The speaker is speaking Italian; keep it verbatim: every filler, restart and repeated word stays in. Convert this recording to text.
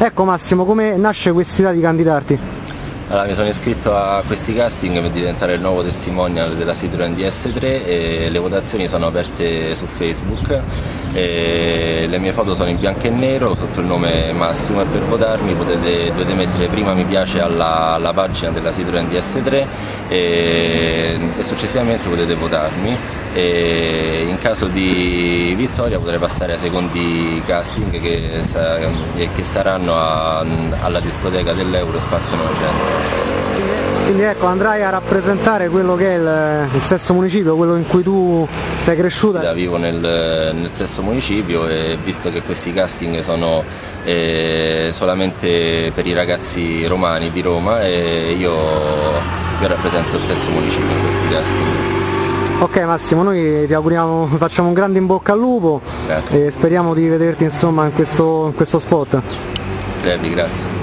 Ecco Massimo, come nasce quest'idea di candidarti? Allora, mi sono iscritto a questi casting per diventare il nuovo testimonial della Citroen D S tre e le votazioni sono aperte su Facebook e le mie foto sono in bianco e nero sotto il nome Massimo e per votarmi potete, dovete mettere prima mi piace alla, alla pagina della Citroen D S tre e, e successivamente potete votarmi e in caso di vittoria potrei passare ai secondi casting che, che saranno a, alla discoteca dell'Euro Spazio novecento. Quindi ecco, andrai a rappresentare quello che è il, il stesso municipio, quello in cui tu sei cresciuta? Vivo nel, nel stesso municipio e visto che questi casting sono eh, solamente per i ragazzi romani di Roma e io, io rappresento il stesso municipio in questi casting. Ok Massimo, noi ti auguriamo, facciamo un grande in bocca al lupo. Grazie. E speriamo di vederti insomma in questo, in questo spot. Grazie.